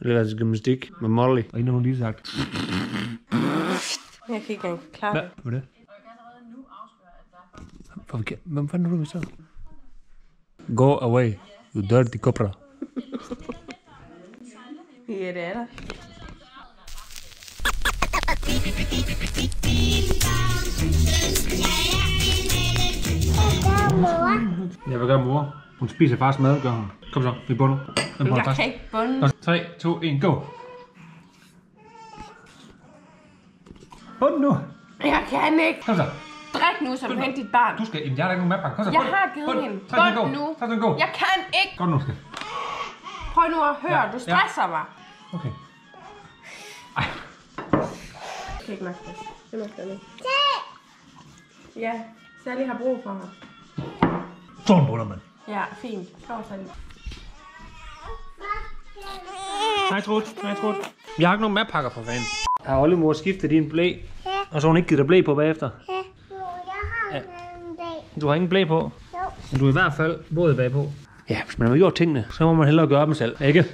Eller til gymnastik med Molly. Og en har hun lige sagt. Jeg kan ikke engang klare det. Hvad er det? Hvem fanden er du så? Go away, you dirty cobra. Ja, det er der. Jeg vil gøre mor. Hun spiser fars mad, gør hun. Kom så, vi bunder. Jeg kan ikke bunde. 3, 2, 1, go. Bund nu. Jeg kan ikke. Kom så. Drik nu, som hent dit barn. Du skal, jeg har da ikke nogen madpakke. Kom så, Jeg har givet hende. Bund nu. Tag den gå. Jeg kan ikke. Godt nu, skal. Prøv nu at høre, du stresser mig. Okay. Ej. Jeg kan ikke magte det. Det magter jeg ikke. Ja, Sally har brug for mig. Sådan bunder man. Ja, fint. Kom, Sally. Nej, Trud. Jeg har ikke nogen madpakker for fanden. Har oldemor skiftet din blæ? Og så har hun ikke givet dig blæ på bagefter? Ja, jeg har en blæ. Du har ingen blæ på? Jo. Men du er i hvert fald både bagpå. Ja, hvis man har gjort tingene, så må man hellere gøre dem selv, ikke?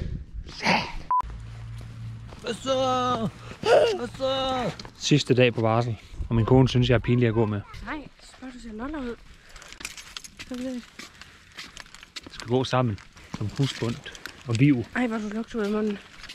Hvad så? Sidste dag på varsel. Og min kone synes, jeg er pinlig at gå med. Nej, spørg du ser noller ud. Det skal gå sammen. Som husbund og viv. Ej, hvor du lugter ud af munden.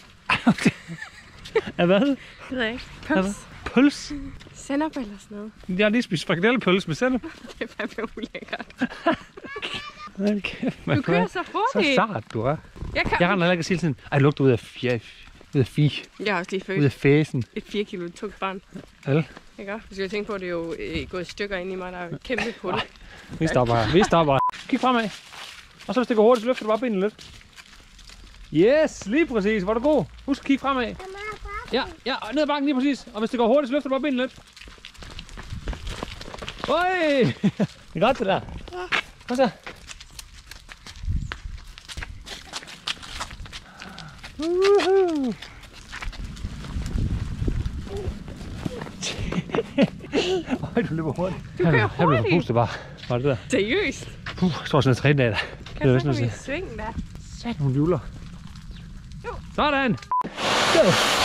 Ja, hvad? Det ved jeg ikke. Pøls. Pøls? Sennep eller sådan noget. Jeg har lige spist frikadellepøls med sennep. Det er fandme ulækkert. Okay, Du kører så hurtigt. Så sart, du er. Jeg Jeg render heller ikke at sige sådan, ej, lugter ud af fi. Jeg har også lige Ud født af fæsen. et 4 kilo tungt barn. Vel? Ikke? Hvis jeg tænker på, at det er jo gået i stykker ind i mig, der er jo et kæmpe hul. Vi stopper her. Kig fremad. Og så hvis det går hurtigt, så løfter du bare benene lidt. Yes, lige præcis. Hvor er du god. Husk at kigge fremad. Ja, ned ad bakken lige præcis. Og hvis det går hurtigt, så løfter du bare benene lidt. Øj! Det er godt det der. Ja. Kom så. Øj, du løber hurtigt. Du kører Her blev du hurtigt. pustet bare. Var det der? Seriøst. Jeg tror sådan en træne af dig. Kan du så komme i sving der? Sat nogle hjuler. Jo. Sådan. Go.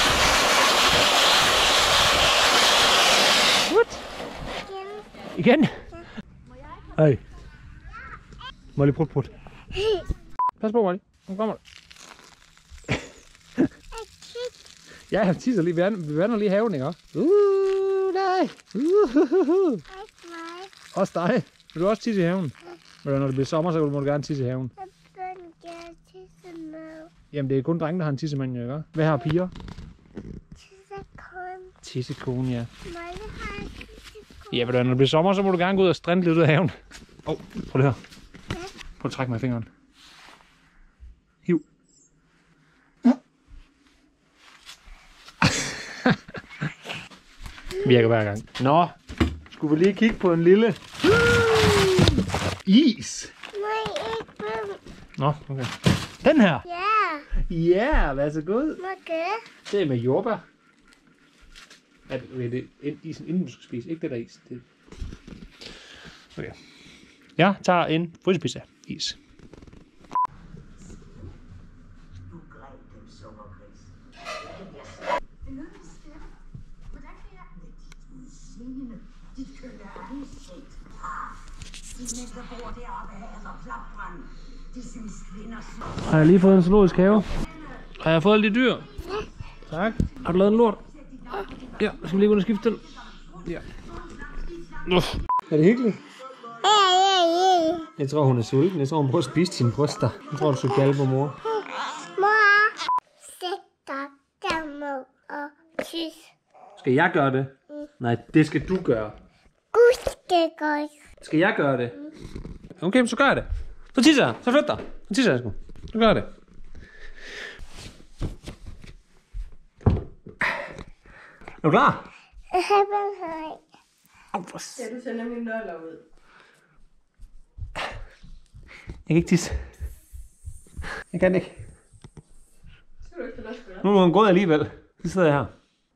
What? Igen? Hey. Molly, prut. Pas på, Molly. Nu kommer du. Ja, jeg tisser lige. Vi vander lige haven, ikke? Nej. Også dig. Vil du også tisse i haven? Men når det bliver sommer, så må du gerne tisse i haven. Jamen, det er kun drenge, der har en tissemand, ikke? Hvad har piger? Tissekone, ja. Ja, men når det bliver sommer, så må du gerne gå ud og strinde lidt ud af haven. Prøv det her. Prøv at trække mig i fingeren. Hiv. Virker hver gang. Nå, skulle vi lige kigge på en lille is? Nå, okay. Den her? Ja, vær så god. Det er med jordbær. Er det isen, inden du skal spise? Ikke det der is. Det... Okay. Jeg tager en frysepizza is. Har jeg lige fået en zoologisk have? Har jeg fået alle de dyr? Tak. Har du lavet en lort? Ja, skal vi lige gå og skifte den? Ja. Er det hyggeligt? Jeg tror, hun er sulten. Jeg tror, hun prøver at spise sine bryster. Jeg tror, du skal kalde på mor. Mor, sæt dig der og tis. Skal jeg gøre det? Nej, det skal du gøre. Du skal gøre det. Skal jeg gøre det? Okay, så gør jeg det. Så tisser jeg. Så flyt dig. Så tisser jeg sgu. Så gør jeg det. Er du klar? Ja, du sender mine nøgler ud. Jeg kan ikke tisse. Jeg kan ikke. Skal du ikke få lov? Nu er hun gået alligevel. Så sidder jeg her.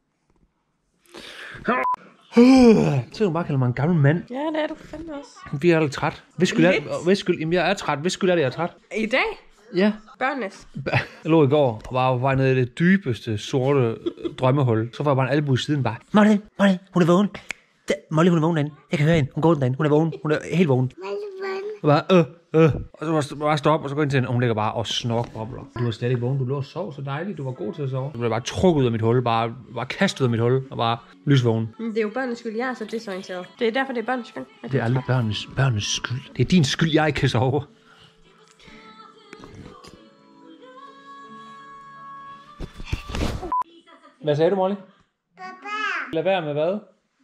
Så du bare kalder mig en gammel mand. Ja, det er du fandme også. Vi er lidt træt. Hvis skyld er, jamen jeg er træt. Hvis skyld er det, jeg er træt? I dag? Ja. Børnenes. Jeg lå i går og var på vej ned i det dybeste, sorte drømmehul. Så var jeg bare en albu i siden bare. Molly, hun er vågen. Molly, hun er vågen derinde. Jeg kan høre hende. Hun går derinde. Hun er vågen. Hun er helt vågen. Og bare, Og så bare stoppe, og så gå ind til hende, og hun ligger bare og snorkbobler. Du var slet ikke vågen. Du lå og sov så dejligt. Du var god til at sove. Du blev bare trukket ud af mit hul. Bare kastet ud af mit hul. Og bare lysvågen. Det er jo børnenes skyld. Jeg er så desorienteret. Det er derfor, det er børnenes skyld. Det er aldrig børnenes skyld. Det er din skyld, jeg ikke kan sove. Hvad sagde du, Molly? Papa. Lad være med hvad?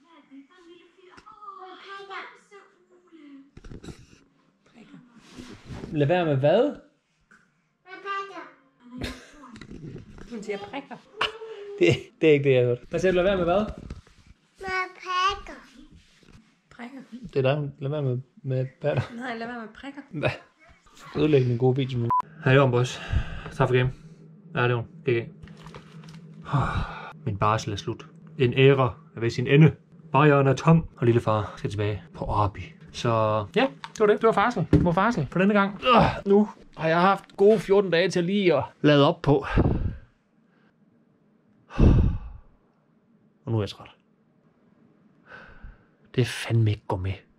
Lad være med hvad? Hun siger prikker. Det er ikke det, jeg hørte. Hvad siger du? Lad være med hvad? Prikker. Det er dig. Lad være med patter. Nej, lad være med prikker. Hvad? Ødelægge en god video nu. Hej, det var boys. Tak for game. Ja, det var GG. Min barsel er slut. En æra er ved sin ende. Barrieren er tom, og lillefar skal tilbage på Arby. Så ja, det var det. Det var farsel. Det var farsel for denne gang. Nu har jeg haft gode 14 dage til lige at lade op på. Og nu er jeg træt. Det er fandme ikke gå med.